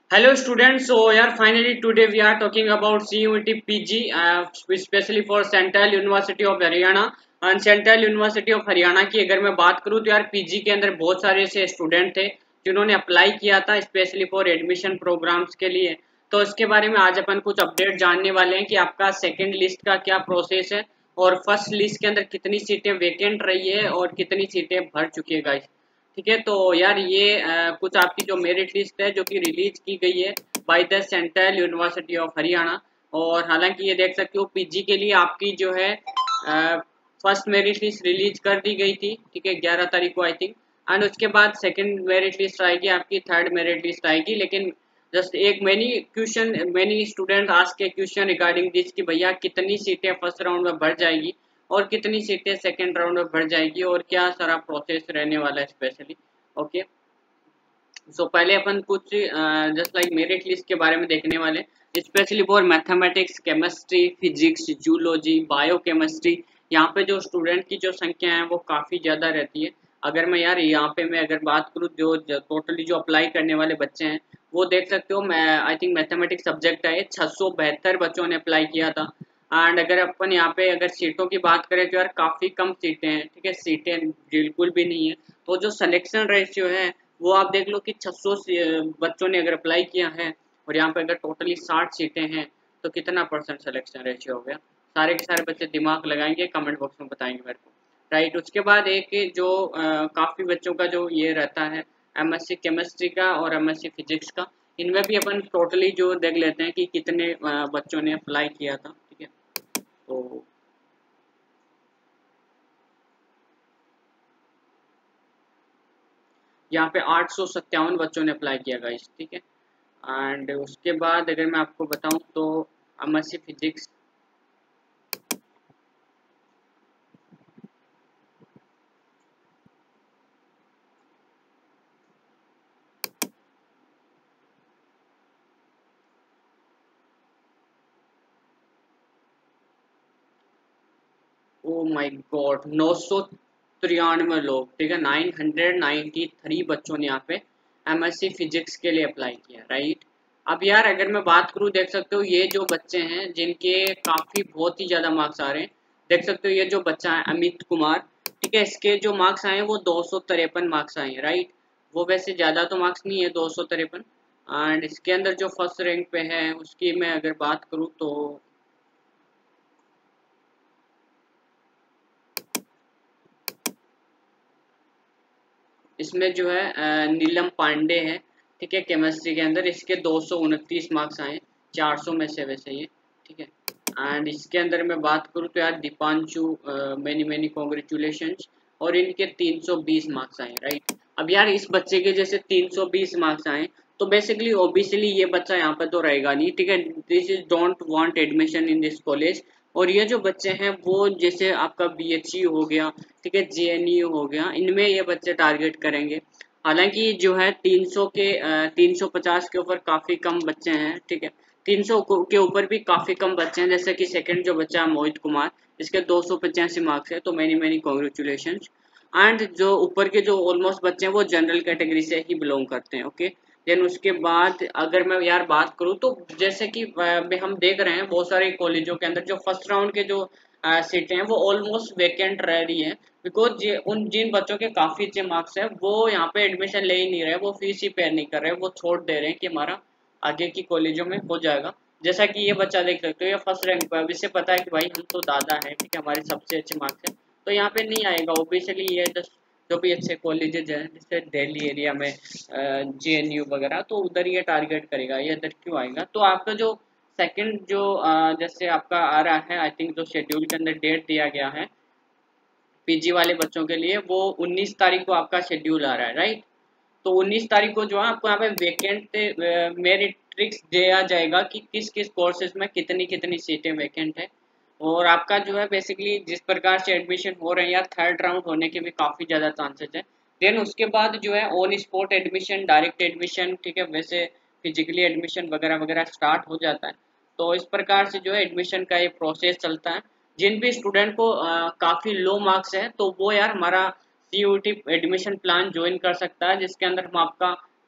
Hello students, so yeah, finally today we are talking about CUET PG, especially for Central University of Haryana and Central University of Haryana की अगर मैं बात करूँ तो यार PG के अंदर बहुत सारे ऐसे स्टूडेंट थे जिन्होंने अप्लाई किया था स्पेशली फॉर एडमिशन प्रोग्राम्स के लिए। तो इसके बारे में आज अपन कुछ अपडेट जानने वाले हैं कि आपका सेकेंड लिस्ट का क्या प्रोसेस है और फर्स्ट लिस्ट के अंदर कितनी सीटें वेकेंट रही है और कितनी सीटें भर चुकी है गाइस। ठीक है, तो यार ये कुछ आपकी जो मेरिट लिस्ट है जो कि रिलीज की गई है by the central university of Haryana. और हालांकि ये देख सकते हो पीजी के लिए आपकी जो है फर्स्ट मेरिट लिस्ट रिलीज कर दी गई थी, ठीक है, 11 तारीख को आई थिंक। एंड उसके बाद सेकंड मेरिट लिस्ट आएगी, आपकी थर्ड मेरिट लिस्ट आएगी। लेकिन जस्ट एक मैनी स्टूडेंट आज के क्वेश्चन रिगार्डिंग दिस कि भैया कितनी सीटें फर्स्ट राउंड में बढ़ जाएगी और कितनी सीटें सेकेंड राउंड में बढ़ जाएगी और क्या सारा प्रोसेस रहने वाला है स्पेशली। ओके, सो पहले अपन कुछ जस्ट लाइक मेरिट लिस्ट के बारे में देखने वाले, specially for mathematics, chemistry, physics, zoology, biochemistry. यहाँ पे जो स्टूडेंट की जो संख्या है वो काफ़ी ज़्यादा रहती है। अगर मैं यार यहाँ पे मैं अगर बात करूँ जो टोटली जो अप्लाई करने वाले बच्चे हैं वो देख सकते हो, मैं आई थिंक मैथमेटिक्स सब्जेक्ट है, 672 बच्चों ने अप्लाई किया था। एंड अगर अपन यहाँ पे अगर सीटों की बात करें तो यार काफ़ी कम सीटें हैं, ठीक है, सीटें बिल्कुल भी नहीं है। तो जो सिलेक्शन रेशियो है वो आप देख लो कि 600 बच्चों ने अगर अप्लाई किया है और यहाँ पे अगर टोटली 60 सीटें हैं तो कितना परसेंट सिलेक्शन रेशियो हो गया। सारे के सारे बच्चे दिमाग लगाएंगे, कमेंट बॉक्स में बताएंगे मेरे को। राइट, उसके बाद एक जो काफ़ी बच्चों का जो ये रहता है एमएससी केमिस्ट्री का और एमएससी फिजिक्स का, इनमें भी अपन टोटली जो देख लेते हैं कि कितने बच्चों ने अप्लाई किया था। ठीक है, तो यहाँ पे 857 बच्चों ने अप्लाई किया गाइस। ठीक है, एंड उसके बाद अगर मैं आपको बताऊं तो MSc physics, oh my god, 993 लोग, ठीक है, 993 बच्चों ने यहाँ पे एमएससी फिजिक्स के लिए अप्लाई किया। राइट, अब यार अगर मैं बात करूँ देख सकते हो ये जो बच्चे हैं जिनके काफ़ी बहुत ही ज़्यादा मार्क्स आ रहे हैं, देख सकते हो ये जो बच्चा है अमित कुमार, ठीक है, इसके जो मार्क्स आए हैं वो 253 मार्क्स आए हैं। राइट, वो वैसे ज़्यादा तो मार्क्स नहीं है 253। एंड इसके अंदर जो फर्स्ट रैंक पे है उसकी मैं अगर बात करूँ तो इसमें जो है नीलम पांडे है, ठीक है, केमिस्ट्री के अंदर इसके 229 मार्क्स आए, 400 में से वैसे ये। ठीक है, एंड इसके अंदर मैं बात करूँ तो यार दीपांशु, मैनी मैनी कॉन्ग्रेचुलेशंस, और इनके 320 मार्क्स आए। राइट, अब यार इस बच्चे के जैसे 320 मार्क्स आए तो बेसिकली ओबियसली ये बच्चा यहाँ पे तो रहेगा नहीं। ठीक है, this is don't want admission in this college. और ये जो बच्चे हैं वो जैसे आपका बीएचयू हो गया, ठीक है, जेएनयू हो गया, इनमें ये बच्चे टारगेट करेंगे। हालांकि जो है 300 के 350 के ऊपर काफ़ी कम बच्चे हैं। ठीक है, 300 के ऊपर भी काफ़ी कम बच्चे हैं, जैसे कि सेकंड जो बच्चा है मोहित कुमार, इसके 285 मार्क्स है, तो मैनी मैनी कॉन्ग्रेचुलेशन। एंड जो ऊपर के जो ऑलमोस्ट बच्चे हैं वो जनरल कैटेगरी से ही बिलोंग करते हैं। ओके, देन उसके बाद अगर मैं यार बात करूँ तो जैसे कि हम देख रहे हैं बहुत सारे कॉलेजों के अंदर जो फर्स्ट राउंड के जो सीटें हैं वो ऑलमोस्ट वेकेंट रह रही है, बिकॉज उन जिन बच्चों के काफ़ी अच्छे मार्क्स हैं वो यहाँ पे एडमिशन ले ही नहीं रहे, वो फीस ही पे नहीं कर रहे, वो छोड़ दे रहे हैं कि हमारा आगे की कॉलेजों में हो जाएगा। जैसा कि ये बच्चा देख सकते हो ये फर्स्ट रैंक पे, अब इससे पता है कि भाई हम तो दादा हैं, ठीक है, हमारे सबसे अच्छे मार्क्स हैं, तो यहाँ पे नहीं आएगा ओबियसली। ये जो भी अच्छे कॉलेजेज हैं जैसे दिल्ली एरिया में जेएनयू वगैरह, तो उधर ये टारगेट करेगा, ये इधर क्यों आएगा। तो आपका जो सेकंड जो जैसे आपका आ रहा है आई थिंक जो शेड्यूल के अंदर डेट दिया गया है पीजी वाले बच्चों के लिए वो 19 तारीख को आपका शेड्यूल आ रहा है। राइट, तो 19 तारीख को जो है आपको यहाँ पे वेकेंट मेरिट्रिक्स दिया जाएगा कि किस किस कोर्सेज में कितनी कितनी सीटें वेकेंट है। और आपका जो है बेसिकली जिस प्रकार से एडमिशन हो रहे हैं या थर्ड राउंड होने के भी काफ़ी ज़्यादा चांसेस है। देन उसके बाद जो है on spot admission, direct admission, ठीक है, वैसे फिजिकली एडमिशन वगैरह वगैरह स्टार्ट हो जाता है। तो इस प्रकार से जो है एडमिशन का ये प्रोसेस चलता है। जिन भी स्टूडेंट को काफ़ी लो मार्क्स है तो वो यार हमारा सीयूटी एडमिशन प्लान ज्वाइन कर सकता है, जिसके अंदर हम आपका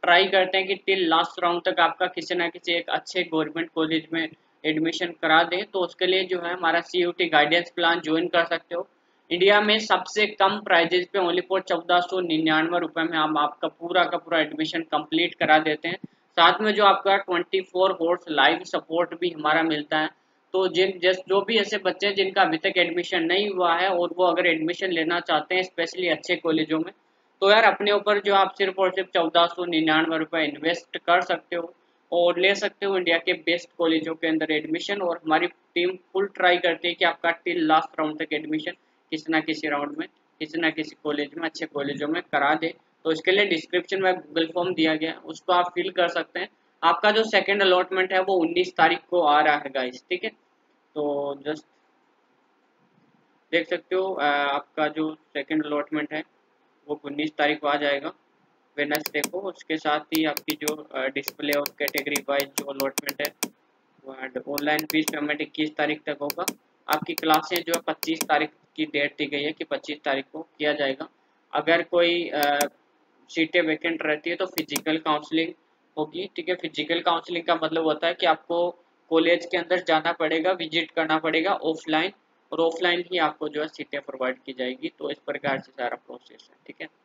ट्राई करते हैं कि टिल लास्ट राउंड तक आपका किसी ना किसी एक अच्छे गवर्नमेंट कॉलेज में एडमिशन करा दें। तो उसके लिए जो है हमारा CUT गाइडेंस प्लान ज्वाइन कर सकते हो। इंडिया में सबसे कम प्राइजेज पे ओनली फॉर 1499 रुपये में हम आपका पूरा का पूरा एडमिशन कंप्लीट करा देते हैं। साथ में जो आपका 24 हॉर्स लाइव सपोर्ट भी हमारा मिलता है। तो जो भी ऐसे बच्चे हैं जिनका अभी तक एडमिशन नहीं हुआ है और वो अगर एडमिशन लेना चाहते हैं स्पेशली अच्छे कॉलेजों में, तो यार अपने ऊपर जो आप सिर्फ और सिर्फ 1499 रुपये इन्वेस्ट कर सकते हो और ले सकते हो इंडिया के बेस्ट कॉलेजों के अंदर एडमिशन। और हमारी टीम फुल ट्राई करती है कि आपका टिल लास्ट राउंड तक एडमिशन किसी ना किसी राउंड में किसी ना किसी कॉलेज में अच्छे कॉलेजों में करा दे। तो इसके लिए डिस्क्रिप्शन में गूगल फॉर्म दिया गया है, उसको आप फिल कर सकते हैं। आपका जो सेकेंड अलॉटमेंट है वो 19 तारीख को आ रहा है गाइस, ठीक है। तो जस्ट देख सकते हो आपका जो सेकेंड अलॉटमेंट है वो 19 तारीख को आ जाएगा वेडनेसडे को। उसके साथ ही आपकी जो डिस्प्ले और कैटेगरी वाइज जो अलॉटमेंट है वो ऑनलाइन फीस पेमेंट 21 तारीख तक होगा। आपकी क्लासें जो है 25 तारीख की डेट दी गई है कि 25 तारीख को किया जाएगा। अगर कोई सीटें वैकेंट रहती है तो फिजिकल काउंसलिंग होगी, ठीक है। फिजिकल काउंसलिंग का मतलब होता है कि आपको कॉलेज के अंदर जाना पड़ेगा, विजिट करना पड़ेगा ऑफलाइन, और ऑफलाइन ही आपको जो है सीटें प्रोवाइड की जाएगी। तो इस प्रकार से सारा प्रोसेस है, ठीक है।